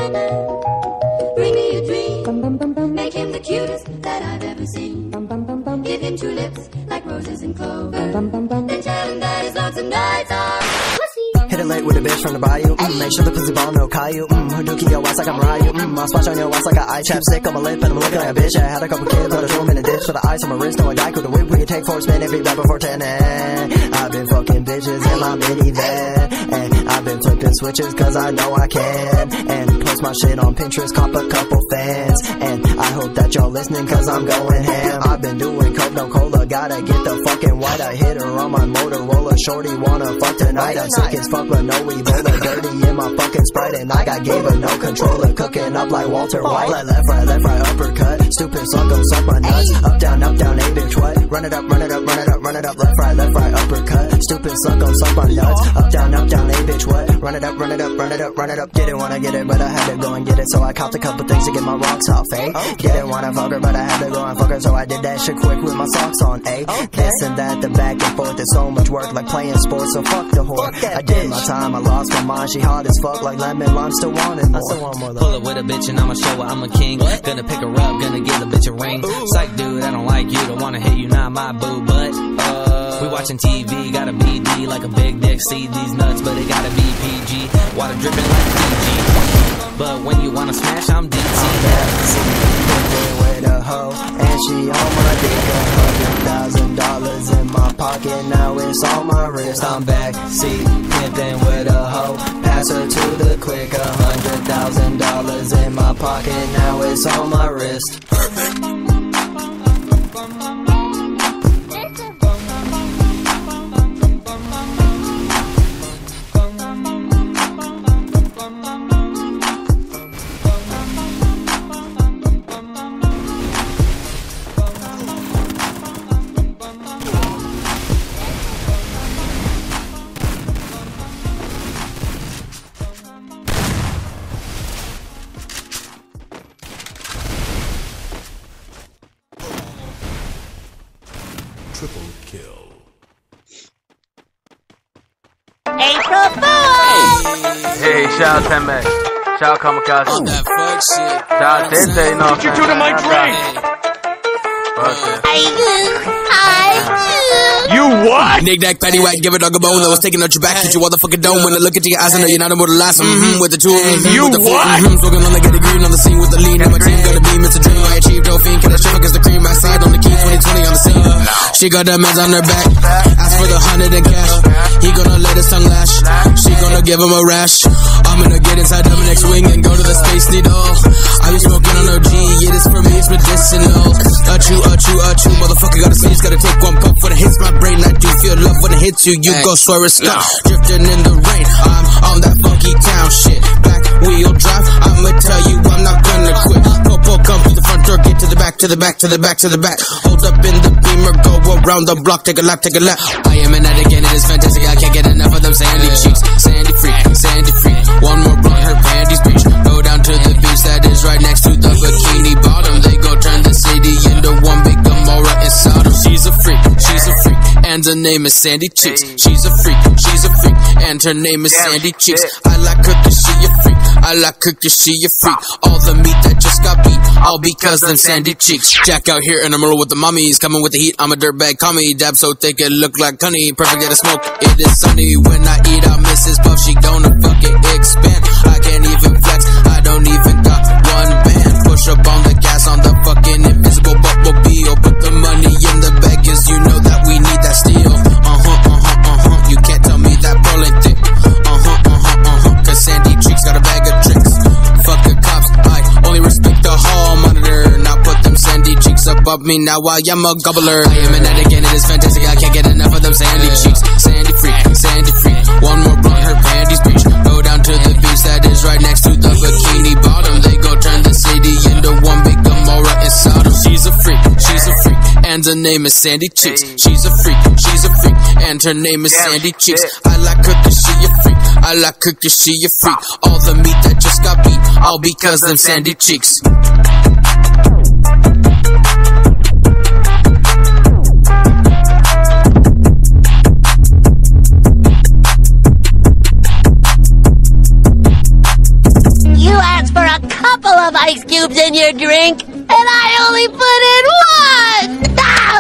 Bring me a dream. Make him the cutest that I've ever seen. Give him tulips like roses and clover. And tell him that his lonesome nights are pussy. Hit it late with a bitch from the bayou. Make sure the pussy ball no Caillou. Hadouken your ass like I'm Ryu. I splash on your ass like I eye chapstick on my lip and I'm looking like a bitch. I had a couple kids, but I threw them in a ditch for the ice on my wrist. No, a guy could the whip. We can take 4 spin every back before 10. And I've been fucking bitches in my minivan. And I've been flipping switches cause I know I can. And post my shit on Pinterest, cop a couple fans. And I hope that y'all listening cause I'm going ham. I've been doing coke, no cola. Gotta get the fucking white. I hit her on my Motorola. Shorty wanna fuck tonight. I'm sick as fuck but no Ebola. Dirty in my fucking Sprite. And I got gave her no controller. Cooking up like Walter White. Left, right, uppercut. Stupid suck, gon' suck my nuts. Up, down, hey bitch, what? Run it up, run it up, run it up, run it up. Left, right, uppercut. Stupid suck, gon' suck my nuts. Up, down, hey bitch, what? Run it up, run it up, run it up, run it up. Didn't wanna get it, but I had to go and get it. So I copped a couple things to get my rocks off, eh? Didn't wanna fuck her, but I had to go and fuck her. So I did that shit quick with my socks on, eh? This and that, the back and forth. There's so much work like playing sports, so fuck the whore. I did my time, I lost my mind. She hot as fuck like lemon lime, still wanting more. Pull up with a bitch and I'ma show her I'm a king. Gonna pick her up, gonna give the bitch a ring. Psych dude, I don't like you, don't wanna hit you, not my boo. But we watching TV, gotta BD like a big dick. See these nuts, but it gotta be PG. Water dripping like PG. But when you wanna smash, I'm DT. With a hoe, and she on my dick. $100,000 in my pocket, now it's on my wrist. I'm back, see, pimping with a hoe. Pass her to the quick. $100,000 in my pocket, now it's on my wrist. Triple kill. April Fool! Hey, shout out Teme. Shout out Kamikaze. All that fuck shit. Shout out Dente, you know what you do to my drink? You what? Nick Dack, patty whack, give a dog a bone that was taking out your back. Hit your motherfucking dome when I look into your eyes. I know you're not immortal last. With the two You with the four, what? Smoking on the get green on the scene with the lean. And my team gonna be Mr. Dream. I achieved no fiend. Can I show against the cream? I side on the key 2020 on the scene. She got the meds on her back. Ask for the 100 in cash. He gonna let his tongue lash. She gonna give him a rash. I'm gonna get inside Dominic's wing and go to the Space Needle. I be smoking on OG. Yeah, this for me is medicinal. Achoo, motherfucker gotta sneeze. Gotta take one puff when it hits my brain. I do feel love when it hits you. You go swear it's stuck. Drifting in the rain. I'm on that funky town shit. Back wheel drive. I'ma tell you I'm not gonna quit. Popo come to the front door. Get to the back, to the back, to the back, to the back. Hold up in the Beamer. Go around the block. Take a lap, take a lap. I am an addict and it is fantastic. I can't get enough of them sandy cheeks. Sandy freak, sandy freak. One more blunt, her panties breach. Go down to the beach that is right next to the bikini bottom. They go turn the city into one big Gomorrah and Sodom. She's a freak, and her name is Sandy Cheeks. She's a freak, and her name is Sandy Cheeks. I like her cause she a freak. I like her cause she a freak. All the meat that just got beat, all because them Sandy Cheeks. Jack out here in the middle with the mummies, coming with the heat. I'm a dirtbag commie, dab so thick it look like honey. Perfect at a smoke, it is sunny. When I eat out Mrs. Puff, she gonna fucking expand. I can't even flex, I don't even got one band. Push up on the gas on the fucking invisible bumblebee. Put the money in the bag, cause you know that we need that steel. You can't tell me that ball ain't thick. Cause Sandy Cheeks got a bag of tricks. Fuck the cops, I only respect the hall monitor. Now put them Sandy Cheeks above me, now I am a gobbler. I am an addict and it is fantastic, I can't get enough of them Sandy Cheeks. Sandy freak, one more blunt, her panties breach. Go down to the beach that is right next to the bikini bottom. They go turn the city into one big Gomorrah and Sodom. She's a freak, and her name is Sandy Cheeks. She's a freak, and her name is Sandy Cheeks. I like her cause she a freak. I like her cause she a freak. All the meat that just got beat, all because them Sandy Cheeks. You asked for ice cubes in your drink, and I only put in one!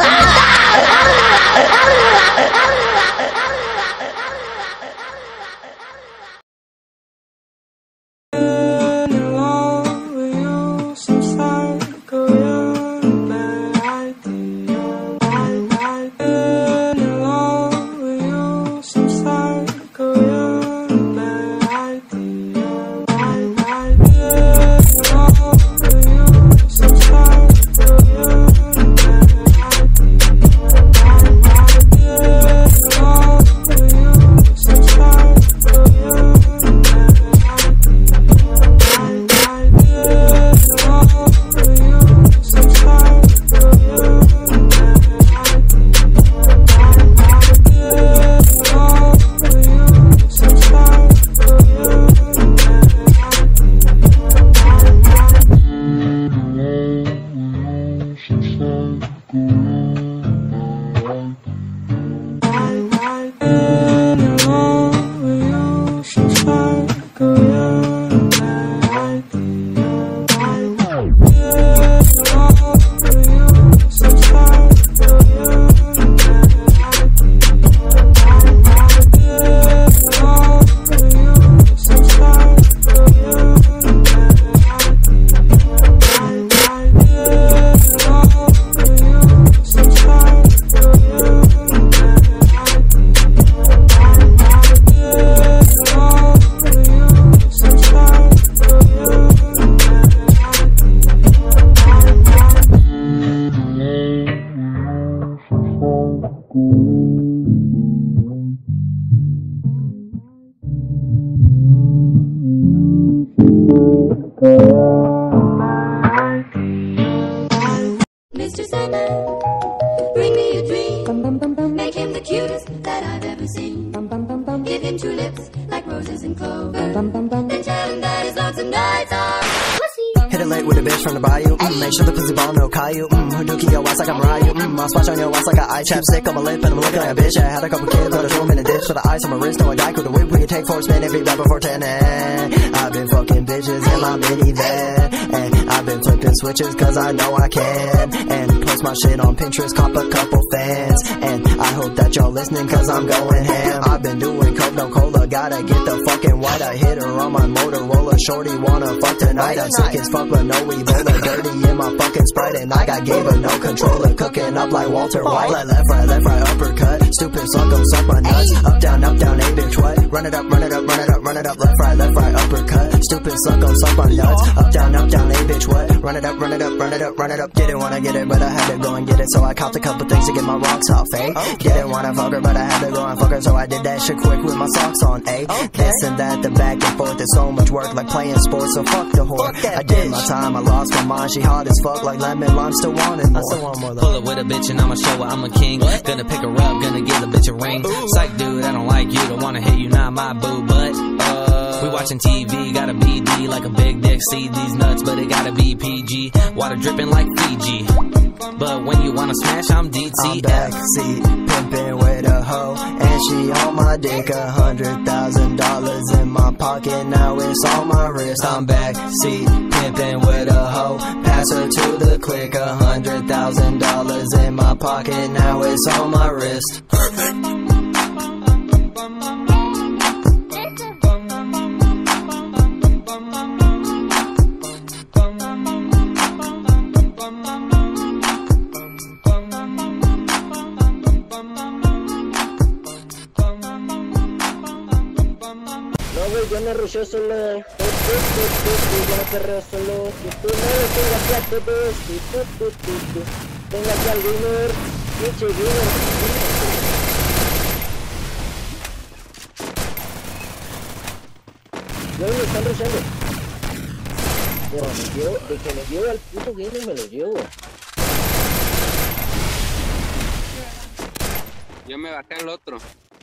Mr. Sandman, bring me a dream. Make him the cutest that I've ever seen. Give him tulips like roses and clover. And tell him that his lonesome nights are pussy. Hit it late with a bitch from the bayou. Make sure the pussy ball no Caillou. Hadouken your ass like I'm Ryu. I'll splash on your ass like an eye chapstick on my lip, and I'm looking like a bitch. I had a couple kids, but I threw them in a ditch. For the ice on my wrist, no a guy with a whip. We can take 4 spin every rap before 10. I've been fucking bitches in my minivan, and I've been flipping switches cause I know I can. And post my shit on Pinterest, cop a couple fans. And I hope that y'all listening cause I'm going ham. I've been doing coke, no cola, gotta get the fucking white. I hit her on my Motorola, shorty wanna fuck tonight. I'm sick as fuck but no Ebola, dirty in my fucking Sprite. And I got gave her no controller, cooking up like Walter White. Like left, right, uppercut, stupid suck, gon' suck my nuts. Up, down, hey bitch, what? Run it up, run it up, run it up, run it up. Left, right, uppercut, stupid suck, gon' suck my nuts. Up, down, hey bitch, what? Run it up, run it up, run it up, run it up. Didn't wanna get it, but I had to go and get it. So I copped a couple things to get my rocks off, eh? Didn't wanna fuck her, but I had to go and fuck her. So I did that shit quick with my socks on, eh? This and that, the back and forth, it's so much work like playing sports, so fuck the whore. I did my time, I lost my mind, she hot as fuck like lemon lime, still wanting more. Pull up with a bitch and I'ma show her I'm a king. Gonna pick her up, gonna give a bitch a ring. Psych dude, I don't like you, don't wanna hit you, not my boo, but we watching TV, gotta BD like a big dick, see these nuts, but it gotta be PG. Water dripping like Fiji, but when you wanna smash, I'm DTF. I'm backseat, pimpin' with a hoe, and she on my dick. $100,000 in my pocket, now it's on my wrist. I'm backseat, pimpin' with a hoe, pass her to the click. $100,000 in my pocket, now it's on my wrist. Yo no rusheo solo, yo no perreo solo, tú no tengo aquí a todos, tengo aquí al gamer, pinche gamer. Yo me están rusheando. Pero me llevo, de que me llevo al puto gamer me lo llevo. Yo me bajé al otro.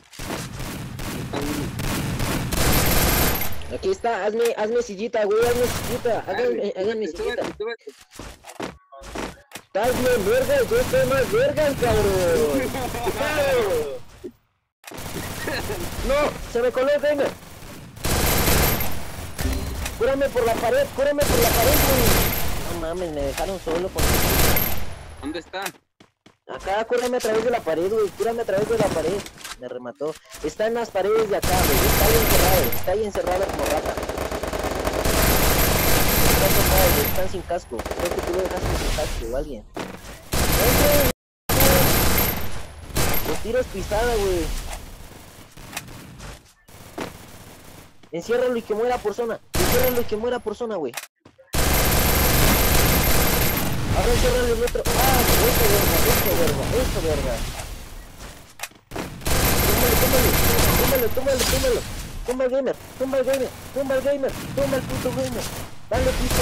Aquí está, hazme sillita, güey, hazme sillita, háganme sillita. Estás bien verga, yo estoy más verga, cabrón. No, se me coló el gamer. Cúrame por la pared, güey. No mames, me dejaron solo con... ¿Dónde está? Acá, cúrame a través de la pared, güey. Cúrame a través de la pared. Me remató. Está en las paredes de acá, güey. Está ahí encerrado como rata. Están sin casco. Creo que tú lo dejaste sin casco o alguien. Los tiros pisada, güey. Enciérralo y que muera por zona. Güey. Ahora enciérralo el otro. Ah, eso, verga. Túmbalo. Tumba el gamer. Tumba el puto gamer. Dale piso.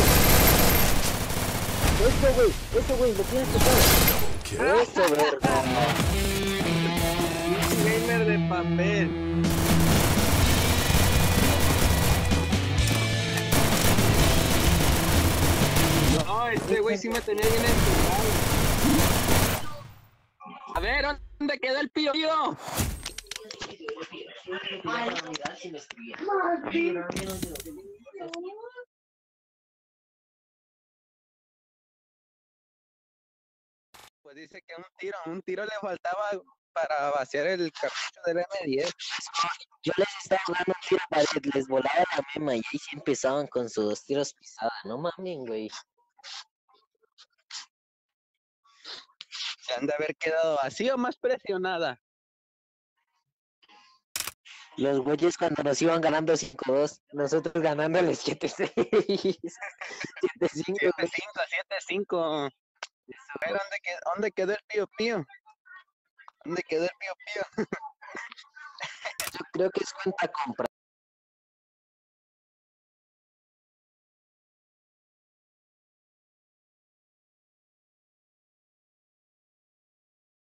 Eso, güey, lo tienes que hacer. Eso, verga. Gamer de papel. No, este güey sí me tenía bien empujado. A ver, ¿dónde quedó el pío? Pues dice que un tiro le faltaba para vaciar el cartucho del M10. Yo les estaba dando un tiro para que les volaba la mema y ahí sí empezaban con sus tiros pisados. No mames, güey. Se han de haber quedado así o más presionada. Los güeyes cuando nos iban ganando 5-2, nosotros ganándoles 7-6. 7-5. 7-5. A ver, ¿dónde quedó el pío? ¿Dónde quedó el pío? Yo creo que es cuenta compra.